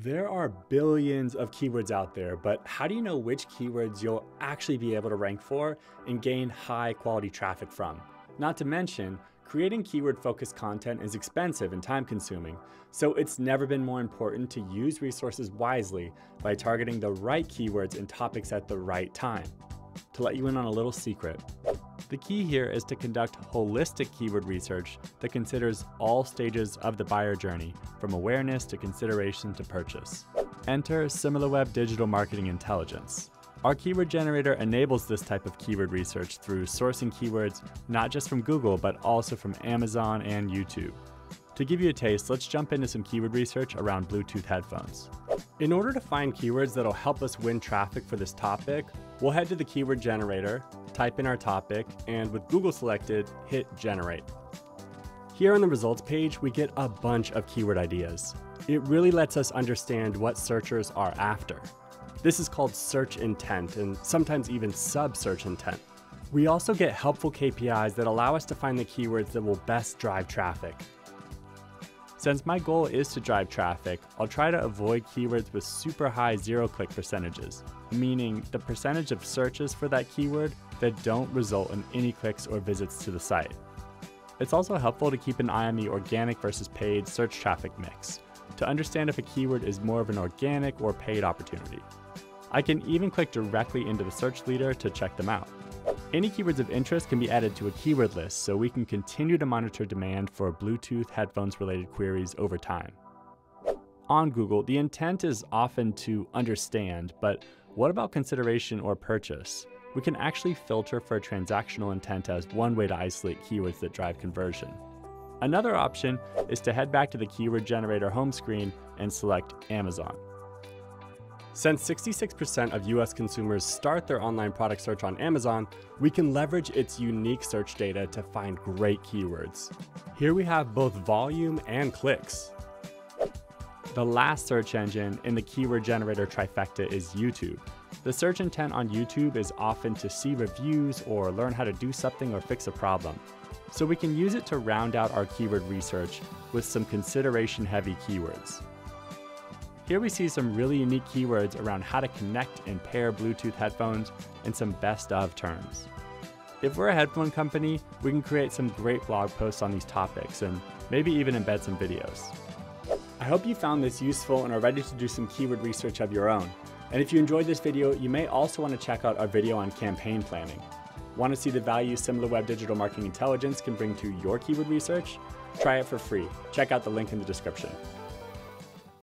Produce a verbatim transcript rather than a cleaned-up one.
There are billions of keywords out there, but how do you know which keywords you'll actually be able to rank for and gain high quality traffic from? Not to mention, creating keyword-focused content is expensive and time-consuming, so it's never been more important to use resources wisely by targeting the right keywords and topics at the right time. To let you in on a little secret, the key here is to conduct holistic keyword research that considers all stages of the buyer journey, from awareness to consideration to purchase. Enter Similarweb Digital Marketing Intelligence. Our keyword generator enables this type of keyword research through sourcing keywords not just from Google, but also from Amazon and YouTube. To give you a taste, let's jump into some keyword research around Bluetooth headphones. In order to find keywords that'll help us win traffic for this topic, we'll head to the keyword generator, type in our topic, and with Google selected, hit generate. Here on the results page, we get a bunch of keyword ideas. It really lets us understand what searchers are after. This is called search intent and sometimes even sub-search intent. We also get helpful K P Is that allow us to find the keywords that will best drive traffic. Since my goal is to drive traffic, I'll try to avoid keywords with super high zero-click percentages, meaning the percentage of searches for that keyword that don't result in any clicks or visits to the site. It's also helpful to keep an eye on the organic versus paid search traffic mix to understand if a keyword is more of an organic or paid opportunity. I can even click directly into the search leader to check them out. Any keywords of interest can be added to a keyword list so we can continue to monitor demand for Bluetooth headphones related queries over time. On Google, the intent is often to understand, but what about consideration or purchase? We can actually filter for transactional intent as one way to isolate keywords that drive conversion. Another option is to head back to the keyword generator home screen and select Amazon. Since sixty-six percent of U S consumers start their online product search on Amazon, we can leverage its unique search data to find great keywords. Here we have both volume and clicks. The last search engine in the keyword generator trifecta is YouTube. The search intent on YouTube is often to see reviews or learn how to do something or fix a problem. So we can use it to round out our keyword research with some consideration-heavy keywords. Here we see some really unique keywords around how to connect and pair Bluetooth headphones and some best of terms. If we're a headphone company, we can create some great blog posts on these topics and maybe even embed some videos. I hope you found this useful and are ready to do some keyword research of your own. And if you enjoyed this video, you may also want to check out our video on campaign planning. Want to see the value Similarweb Digital Marketing Intelligence can bring to your keyword research? Try it for free. Check out the link in the description.